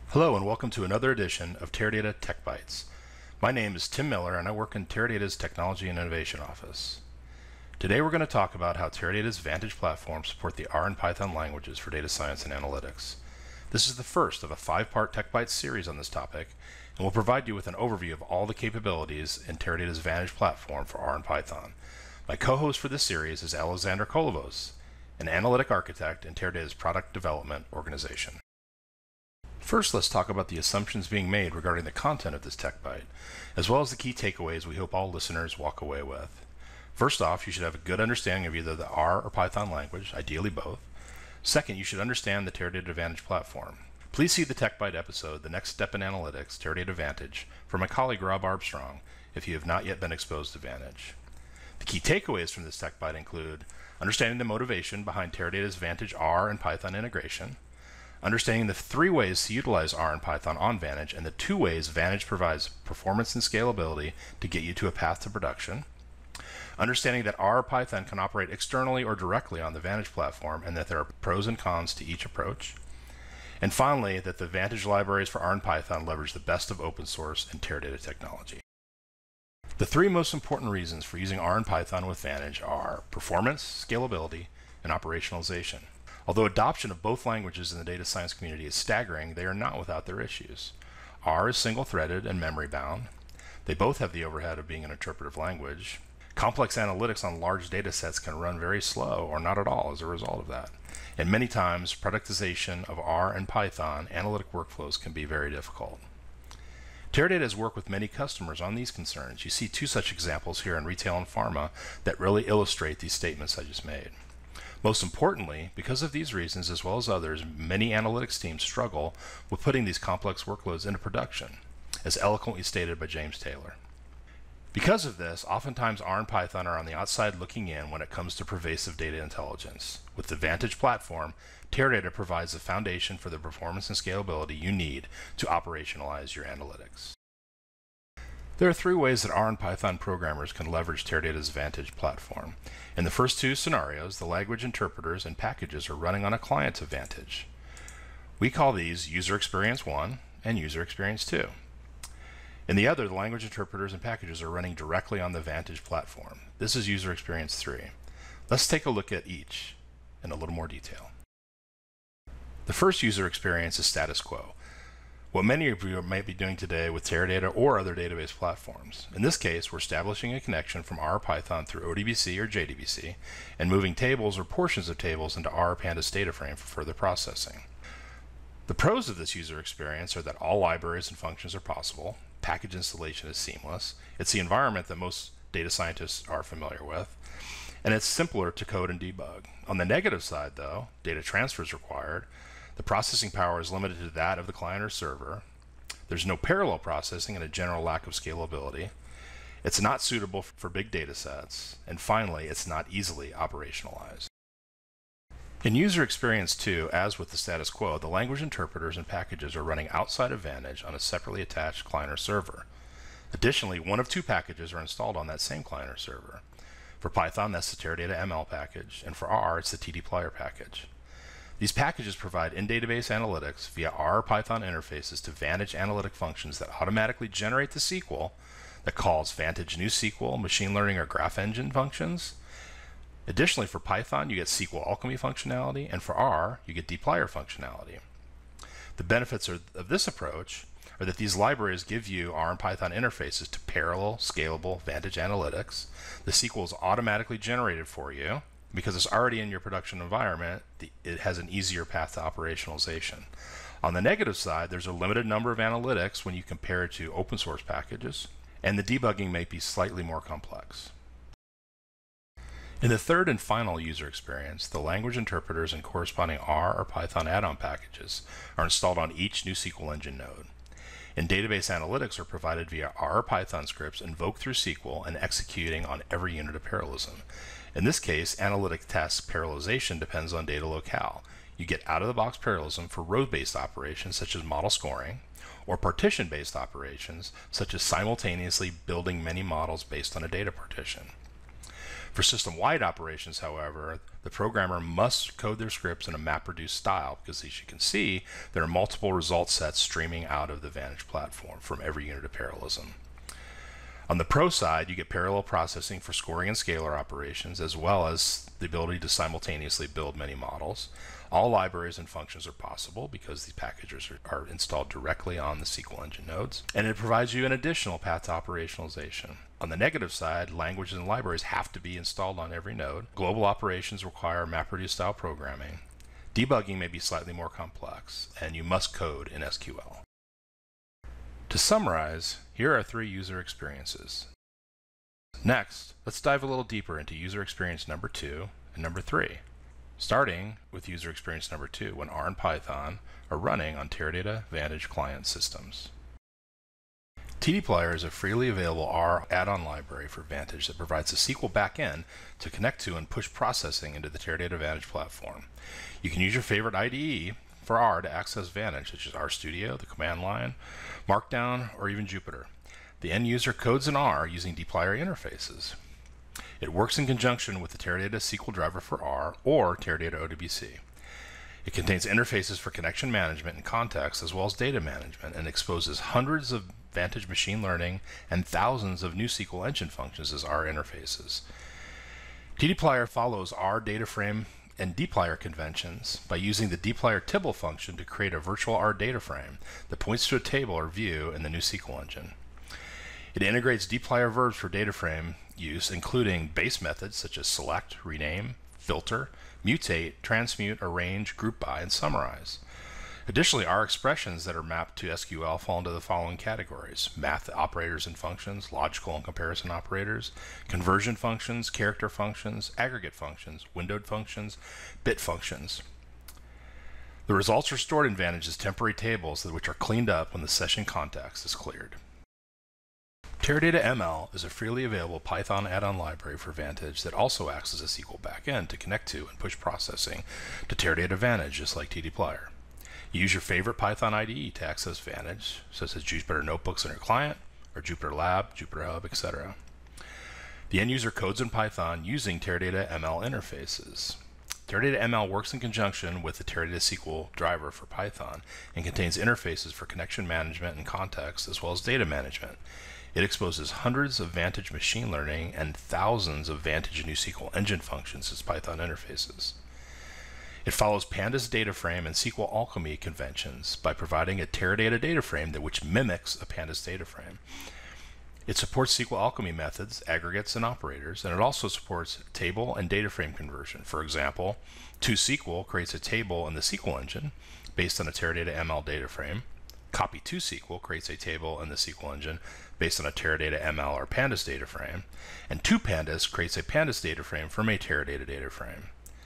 Hello and welcome to another edition of Teradata TechBytes. My name is Tim Miller and I work in Teradata's Technology and Innovation Office. Today we're going to talk about how Teradata's Vantage platform support the R and Python languages for data science and analytics. This is the first of a 5-part TechBytes series on this topic, and will provide you with an overview of all the capabilities in Teradata's Vantage platform for R and Python. My co-host for this series is Alexander Kolovos, an analytic architect in Teradata's product development organization. First, let's talk about the assumptions being made regarding the content of this TechByte, as well as the key takeaways we hope all listeners walk away with. First off, you should have a good understanding of either the R or Python language, ideally both. Second, you should understand the Teradata Vantage platform. Please see the TechByte episode, The Next Step in Analytics, Teradata Vantage, from my colleague Rob Armstrong, if you have not yet been exposed to Vantage. The key takeaways from this TechByte include understanding the motivation behind Teradata's Vantage R and Python integration, understanding the 3 ways to utilize R and Python on Vantage, and the 2 ways Vantage provides performance and scalability to get you to a path to production, understanding that R or Python can operate externally or directly on the Vantage platform, and that there are pros and cons to each approach, and finally, that the Vantage libraries for R and Python leverage the best of open source and Teradata technology. The 3 most important reasons for using R and Python with Vantage are performance, scalability, and operationalization. Although adoption of both languages in the data science community is staggering, they are not without their issues. R is single-threaded and memory-bound. They both have the overhead of being an interpretive language. Complex analytics on large data sets can run very slow or not at all as a result of that. And many times, productization of R and Python analytic workflows can be very difficult. Teradata has worked with many customers on these concerns. You see 2 such examples here in retail and pharma that really illustrate these statements I just made. Most importantly, because of these reasons as well as others, many analytics teams struggle with putting these complex workloads into production, as eloquently stated by James Taylor. Because of this, oftentimes R and Python are on the outside looking in when it comes to pervasive data intelligence. With the Vantage platform, Teradata provides the foundation for the performance and scalability you need to operationalize your analytics. There are 3 ways that R and Python programmers can leverage Teradata's Vantage platform. In the first 2 scenarios, the language interpreters and packages are running on a client of Vantage. We call these User Experience 1 and User Experience 2. In the other, the language interpreters and packages are running directly on the Vantage platform. This is User Experience 3. Let's take a look at each in a little more detail. The first user experience is status quo, what many of you might be doing today with Teradata or other database platforms. In this case, we're establishing a connection from R Python through ODBC or JDBC and moving tables or portions of tables into R Pandas data frame for further processing. The pros of this user experience are that all libraries and functions are possible, package installation is seamless, it's the environment that most data scientists are familiar with, and it's simpler to code and debug. On the negative side, though, data transfer is required. The processing power is limited to that of the client or server. There's no parallel processing and a general lack of scalability. It's not suitable for big data sets. And finally, it's not easily operationalized. In User Experience 2, as with the status quo, the language interpreters and packages are running outside of Vantage on a separately attached client or server. Additionally, 1 of 2 packages are installed on that same client or server. For Python, that's the Teradata ML package, and for R, it's the tdplyr package. These packages provide in-database analytics via R Python interfaces to Vantage analytic functions that automatically generate the SQL that calls Vantage NewSQL, machine learning, or graph engine functions. Additionally, for Python, you get SQL alchemy functionality, and for R, you get dplyr functionality. The benefits of this approach are that these libraries give you R and Python interfaces to parallel, scalable Vantage analytics. The SQL is automatically generated for you. Because it's already in your production environment, it has an easier path to operationalization. On the negative side, there's a limited number of analytics when you compare it to open source packages, and the debugging may be slightly more complex. In the third and final user experience, the language interpreters and corresponding R or Python add-on packages are installed on each NewSQL engine node. And database analytics are provided via R or Python scripts invoked through SQL and executing on every unit of parallelism. In this case, analytic task parallelization depends on data locale. You get out-of-the-box parallelism for row-based operations such as model scoring, or partition-based operations such as simultaneously building many models based on a data partition. For system-wide operations, however, the programmer must code their scripts in a MapReduce style because, as you can see, there are multiple result sets streaming out of the Vantage platform from every unit of parallelism. On the Pro side, you get parallel processing for scoring and scalar operations, as well as the ability to simultaneously build many models. All libraries and functions are possible because these packages are installed directly on the SQL engine nodes, and it provides you an additional path to operationalization. On the negative side, languages and libraries have to be installed on every node. Global operations require MapReduce style programming. Debugging may be slightly more complex, and you must code in SQL. To summarize, here are 3 user experiences. Next, let's dive a little deeper into user experience number 2 and number 3. Starting with user experience number 2, when R and Python are running on Teradata Vantage client systems. tdplyr is a freely available R add-on library for Vantage that provides a SQL backend to connect to and push processing into the Teradata Vantage platform. You can use your favorite IDE for R to access Vantage, such as RStudio, the command line, Markdown, or even Jupyter. The end user codes in R using dplyr interfaces. It works in conjunction with the Teradata SQL driver for R or Teradata ODBC. It contains interfaces for connection management and context, as well as data management, and exposes hundreds of Vantage machine learning and thousands of new SQL engine functions as R interfaces. tdplyr follows R data frame and dplyr conventions by using the dplyr tibble function to create a virtual R data frame that points to a table or view in the new SQL engine. It integrates dplyr verbs for data frame use, including base methods such as select, rename, filter, mutate, transmute, arrange, group by, and summarize. Additionally, R expressions that are mapped to SQL fall into the following categories: math operators and functions, logical and comparison operators, conversion functions, character functions, aggregate functions, windowed functions, bit functions. The results are stored in Vantage as temporary tables which are cleaned up when the session context is cleared. Teradata ML is a freely available Python add-on library for Vantage that also acts as a SQL backend to connect to and push processing to Teradata Vantage, just like tdplyr. You use your favorite Python IDE to access Vantage, such as Jupyter Notebooks on your client, or Jupyter Lab, Jupyter Hub, etc. The end user codes in Python using Teradata ML interfaces. Teradata ML works in conjunction with the Teradata SQL driver for Python and contains interfaces for connection management and context, as well as data management. It exposes hundreds of Vantage machine learning and thousands of Vantage new SQL engine functions as Python interfaces. It follows Pandas data frame and SQL alchemy conventions by providing a Teradata data frame which mimics a Pandas data frame. It supports SQL alchemy methods, aggregates, and operators, and it also supports table and data frame conversion. For example, toSQL creates a table in the SQL engine based on a Teradata ML data frame. Copy2SQL creates a table in the SQL engine based on a Teradata ML or Pandas data frame, and toPandas creates a Pandas data frame from a Teradata data frame.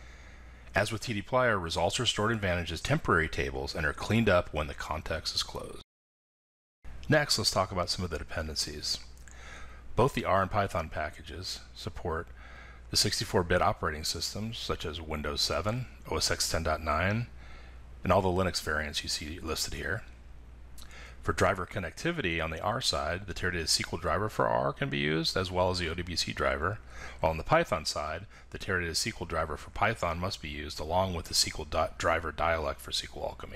As with tdplyr, results are stored in Vantage as temporary tables and are cleaned up when the context is closed. Next, let's talk about some of the dependencies. Both the R and Python packages support the 64-bit operating systems such as Windows 7, OS X 10.9, and all the Linux variants you see listed here. For driver connectivity on the R side, the Teradata SQL driver for R can be used, as well as the ODBC driver, while on the Python side, the Teradata SQL driver for Python must be used, along with the SQL driver dialect for SQL alchemy.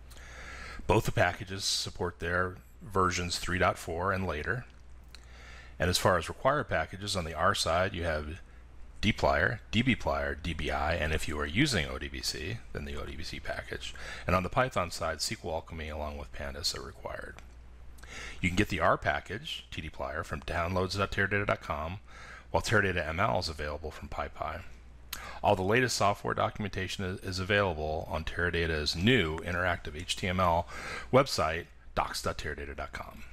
Both the packages support their versions 3.4 and later. And as far as required packages, on the R side, you have dplyr, dbplyr, dbi, and if you are using ODBC, then the ODBC package. And on the Python side, SQL alchemy along with Pandas are required. You can get the R package, tdplyr, from downloads.teradata.com, while Teradata ML is available from PyPy. All the latest software documentation is available on Teradata's new interactive HTML website, docs.teradata.com.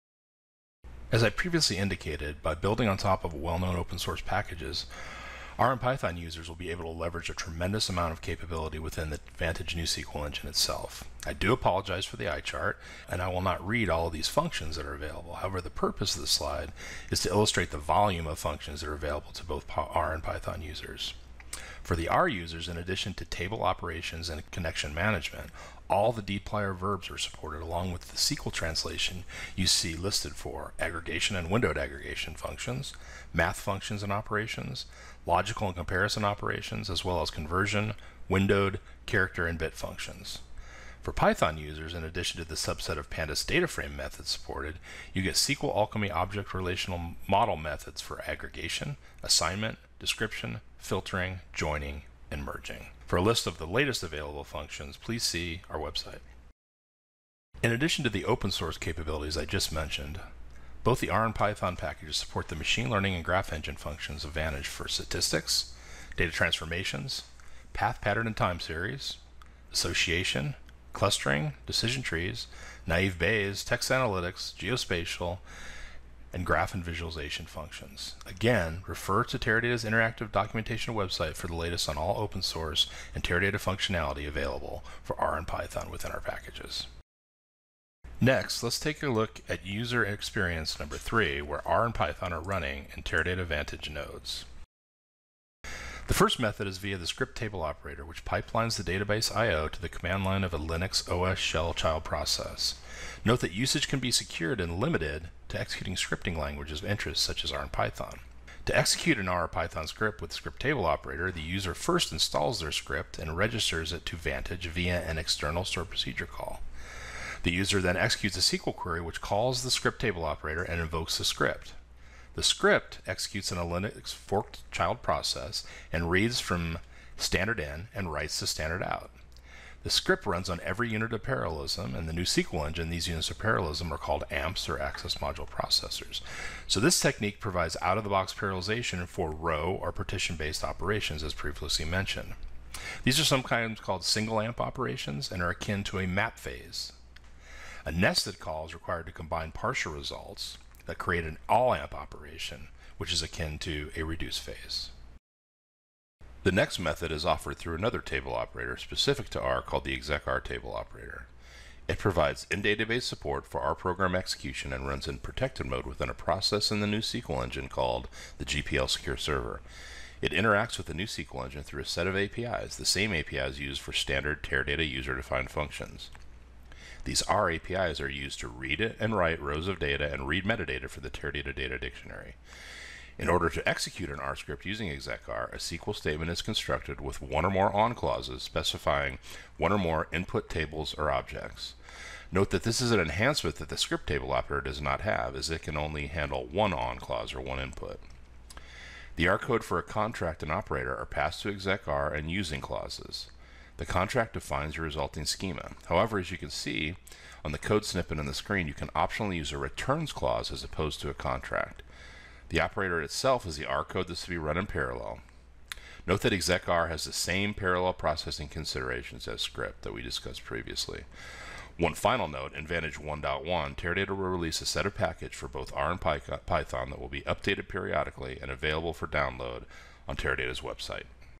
As I previously indicated, by building on top of well-known open source packages, R and Python users will be able to leverage a tremendous amount of capability within the Vantage new SQL engine itself. I do apologize for the eye chart, and I will not read all of these functions that are available. However, the purpose of the slide is to illustrate the volume of functions that are available to both R and Python users. For the R users, in addition to table operations and connection management, all the dplyr verbs are supported along with the SQL translation you see listed for aggregation and windowed aggregation functions, math functions and operations, logical and comparison operations, as well as conversion, windowed, character, and bit functions. For Python users, in addition to the subset of pandas data frame methods supported, you get SQL Alchemy object relational model methods for aggregation, assignment, description, filtering, joining, and merging. For a list of the latest available functions, please see our website. In addition to the open source capabilities I just mentioned, both the R and Python packages support the machine learning and graph engine functions of Vantage for statistics, data transformations, path pattern and time series, association, clustering, decision trees, naive Bayes, text analytics, geospatial, and graph and visualization functions. Again, refer to Teradata's interactive documentation website for the latest on all open source and Teradata functionality available for R and Python within our packages. Next, let's take a look at user experience number 3, where R and Python are running in Teradata Vantage nodes. The first method is via the script table operator, which pipelines the database I/O to the command line of a Linux OS shell child process. Note that usage can be secured and limited to executing scripting languages of interest such as R and Python. To execute an R or Python script with the script table operator, the user first installs their script and registers it to Vantage via an external stored procedure call. The user then executes a SQL query which calls the script table operator and invokes the script. The script executes in a Linux forked child process and reads from standard in and writes to standard out. The script runs on every unit of parallelism, and the new SQL engine, these units of parallelism are called AMPs or access module processors. So this technique provides out-of-the-box parallelization for row or partition-based operations, as previously mentioned. These are sometimes called single AMP operations and are akin to a map phase. A nested call is required to combine partial results that create an all AMP operation, which is akin to a reduce phase. The next method is offered through another table operator specific to R called the execr table operator. It provides in-database support for R program execution and runs in protected mode within a process in the new SQL engine called the GPL Secure Server. It interacts with the new SQL engine through a set of APIs, the same APIs used for standard Teradata user-defined functions. These R APIs are used to read and write rows of data and read metadata for the Teradata data dictionary. In order to execute an R script using execr, a SQL statement is constructed with one or more on clauses specifying one or more input tables or objects. Note that this is an enhancement that the script table operator does not have, as it can only handle one on clause or one input. The R code for a contract and operator are passed to execr and using clauses. The contract defines the resulting schema. However, as you can see on the code snippet on the screen, you can optionally use a returns clause as opposed to a contract. The operator itself is the R code that's to be run in parallel. Note that execr has the same parallel processing considerations as script that we discussed previously. One final note, in Vantage 1.1, Teradata will release a set of package for both R and Python that will be updated periodically and available for download on Teradata's website.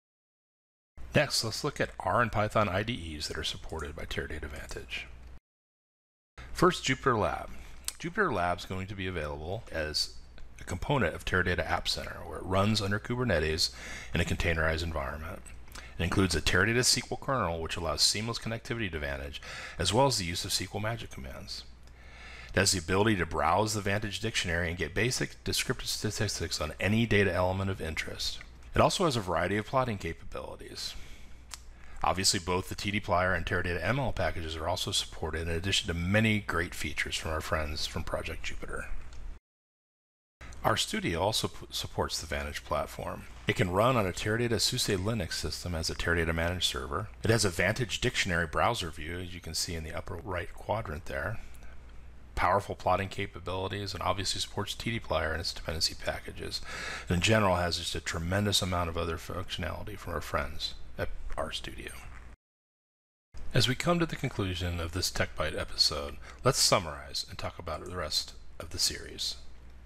Next, let's look at R and Python IDEs that are supported by Teradata Vantage. First, Jupyter Lab. Jupyter Lab is going to be available as a component of Teradata App Center, where it runs under Kubernetes in a containerized environment. It includes a Teradata SQL kernel, which allows seamless connectivity to Vantage, as well as the use of SQL magic commands. It has the ability to browse the Vantage dictionary and get basic descriptive statistics on any data element of interest. It also has a variety of plotting capabilities. Obviously, both the tdplyr and Teradata ML packages are also supported, in addition to many great features from our friends from Project Jupyter. RStudio also supports the Vantage platform. It can run on a Teradata SUSE Linux system as a Teradata managed server. It has a Vantage dictionary browser view, as you can see in the upper right quadrant there. Powerful plotting capabilities, and obviously supports tdplyr and its dependency packages. And in general, has just a tremendous amount of other functionality from our friends at RStudio. As we come to the conclusion of this TechByte episode, let's summarize and talk about the rest of the series.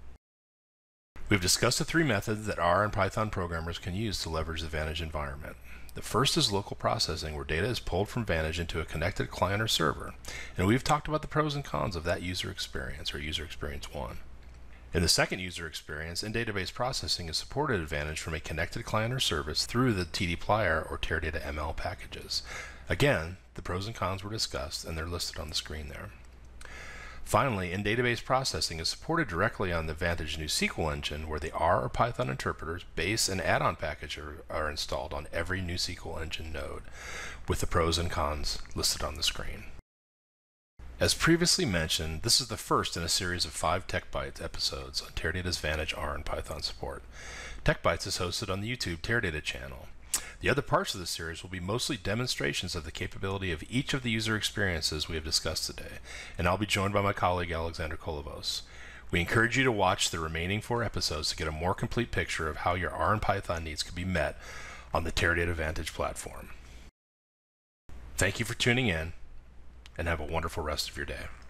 We've discussed the three methods that R and Python programmers can use to leverage the Vantage environment. The first is local processing, where data is pulled from Vantage into a connected client or server, and we've talked about the pros and cons of that user experience, or user experience 1. In the second user experience, in-database processing is supported at Vantage from a connected client or service through the tdplyr or Teradata ML packages. Again, the pros and cons were discussed and they're listed on the screen there. Finally, in-database processing is supported directly on the Vantage NewSQL engine, where the R or Python interpreters, base, and add-on packages are installed on every NewSQL engine node, with the pros and cons listed on the screen. As previously mentioned, this is the first in a series of 5 TechBytes episodes on Teradata's Vantage R and Python support. TechBytes is hosted on the YouTube Teradata channel. The other parts of the series will be mostly demonstrations of the capability of each of the user experiences we have discussed today, and I'll be joined by my colleague Alexander Kolovos. We encourage you to watch the remaining 4 episodes to get a more complete picture of how your R and Python needs can be met on the Teradata Vantage platform. Thank you for tuning in, and have a wonderful rest of your day.